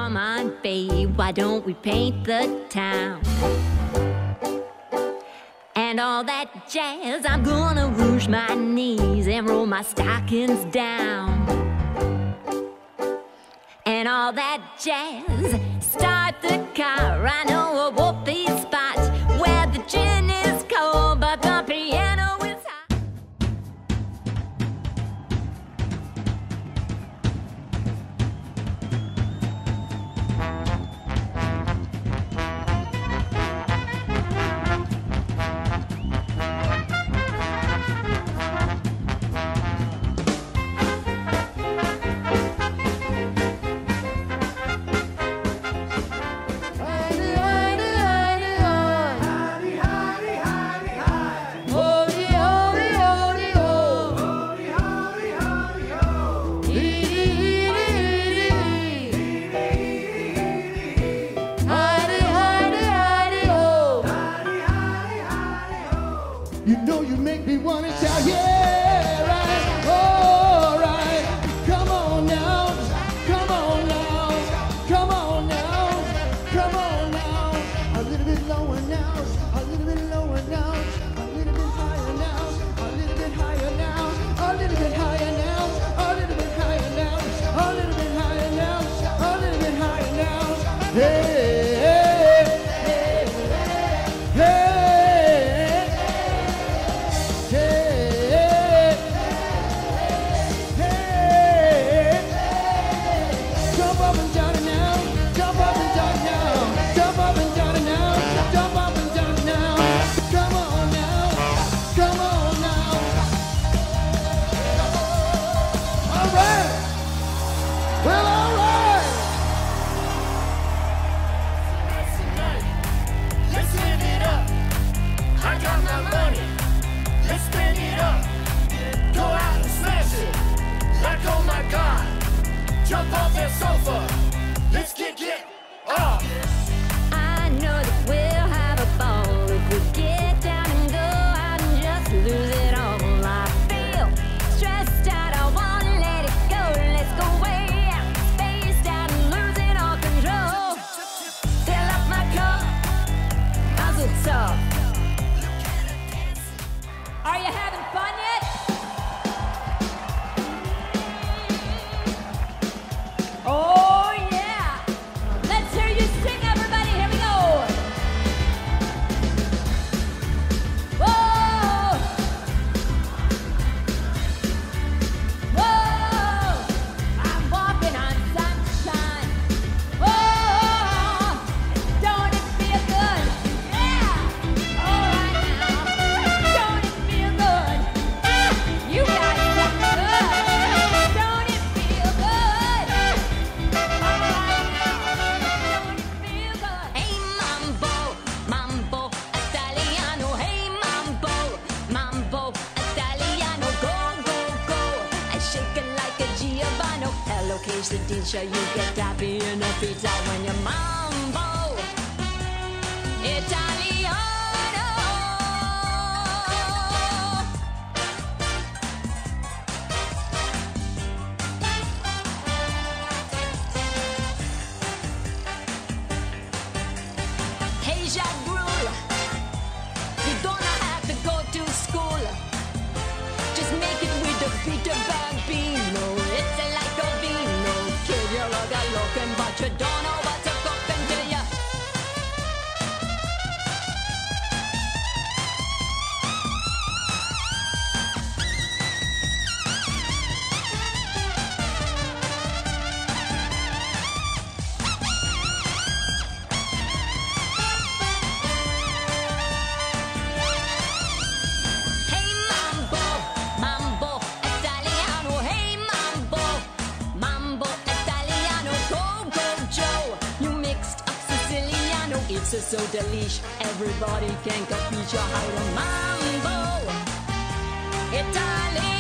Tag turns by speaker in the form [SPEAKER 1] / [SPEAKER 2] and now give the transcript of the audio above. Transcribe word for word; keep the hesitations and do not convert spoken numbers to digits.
[SPEAKER 1] come on, babe, why don't we paint the town? And all that jazz, I'm gonna rouge my knees and roll my stockings down. And all that jazz, start the car, I know a whoopee spot where the gin is cold but the piano is hot.
[SPEAKER 2] You know you make me wanna shout, yeah, right, all right. Come on now, come on now, come on now, come on now. A little bit lower now, a little bit lower now, a little bit higher now, a little bit higher now, a little bit higher now, a little bit higher now, a little bit higher now, a little bit higher now. Hey.
[SPEAKER 3] Jump off that sofa, let's kick it off.
[SPEAKER 1] I know that we'll have a ball if we get down and go out and just lose it all. I feel stressed out, I wanna let it go. Let's go way out, spaced out and losing all control. Fill up my cup, mazel tov. Are you having fun yet? Oh yeah! Let's hear you sing, everybody. Here we go. Whoa! Whoa! I'm walking on sunshine. Whoa! Don't it feel good? Yeah! All right now. Don't it feel good? You got something good. Don't it feel good? Hey mambo, mambo Italiano. Hey mambo, mambo Italiano. Go, go, go. I shake it like a Giovanni. Hello, quesadilla. You get happy in a pizza when you mambo Italiano. Hey, Jacques Brule, you don't have to go to school. Just make it with the Peter Bambino. It's like a vino. Kid, you're a good looking, but you don't know what to cook until you. Hey mambo, mambo Italiano. Hey mambo, mambo Italiano. Go, go, Joe. You mixed up Siciliano. It's a so delish. Everybody can capisce how to mambo Italiano.